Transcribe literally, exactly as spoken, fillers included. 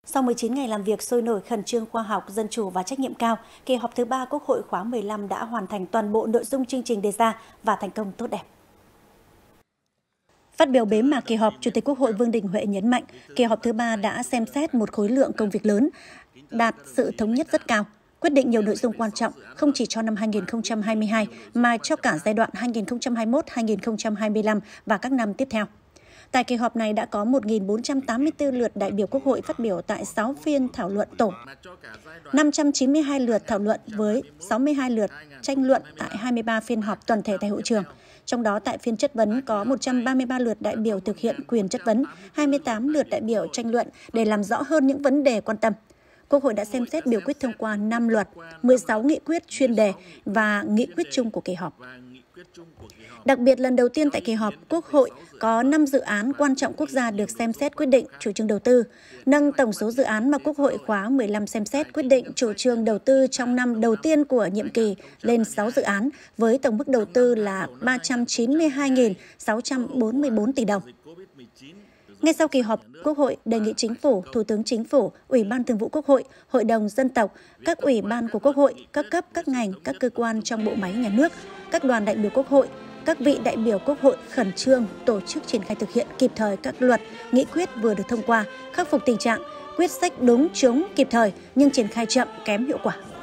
Sau mười chín ngày làm việc sôi nổi, khẩn trương, khoa học, dân chủ và trách nhiệm cao, kỳ họp thứ ba Quốc hội khóa mười lăm đã hoàn thành toàn bộ nội dung chương trình đề ra và thành công tốt đẹp. Phát biểu bế mạc kỳ họp, Chủ tịch Quốc hội Vương Đình Huệ nhấn mạnh, kỳ họp thứ ba đã xem xét một khối lượng công việc lớn, đạt sự thống nhất rất cao, quyết định nhiều nội dung quan trọng không chỉ cho năm hai nghìn không trăm hai mươi hai mà cho cả giai đoạn hai nghìn không trăm hai mươi mốt đến hai nghìn không trăm hai mươi lăm và các năm tiếp theo. Tại kỳ họp này đã có một nghìn bốn trăm tám mươi tư lượt đại biểu Quốc hội phát biểu tại sáu phiên thảo luận tổ, năm trăm chín mươi hai lượt thảo luận với sáu mươi hai lượt tranh luận tại hai mươi ba phiên họp toàn thể tại hội trường. Trong đó tại phiên chất vấn có một trăm ba mươi ba lượt đại biểu thực hiện quyền chất vấn, hai mươi tám lượt đại biểu tranh luận để làm rõ hơn những vấn đề quan tâm. Quốc hội đã xem xét biểu quyết thông qua năm luật, mười sáu nghị quyết chuyên đề và nghị quyết chung của kỳ họp. Đặc biệt, lần đầu tiên tại kỳ họp, Quốc hội có năm dự án quan trọng quốc gia được xem xét quyết định chủ trương đầu tư, nâng tổng số dự án mà Quốc hội khóa mười lăm xem xét quyết định chủ trương đầu tư trong năm đầu tiên của nhiệm kỳ lên sáu dự án, với tổng mức đầu tư là ba trăm chín mươi hai nghìn sáu trăm bốn mươi tư tỷ đồng. Ngay sau kỳ họp, Quốc hội đề nghị Chính phủ, Thủ tướng Chính phủ, Ủy ban Thường vụ Quốc hội, Hội đồng Dân tộc, các ủy ban của Quốc hội, các cấp, các ngành, các cơ quan trong bộ máy nhà nước, các đoàn đại biểu Quốc hội, các vị đại biểu Quốc hội khẩn trương tổ chức triển khai thực hiện kịp thời các luật, nghị quyết vừa được thông qua, khắc phục tình trạng quyết sách đúng, trúng, kịp thời nhưng triển khai chậm, kém hiệu quả.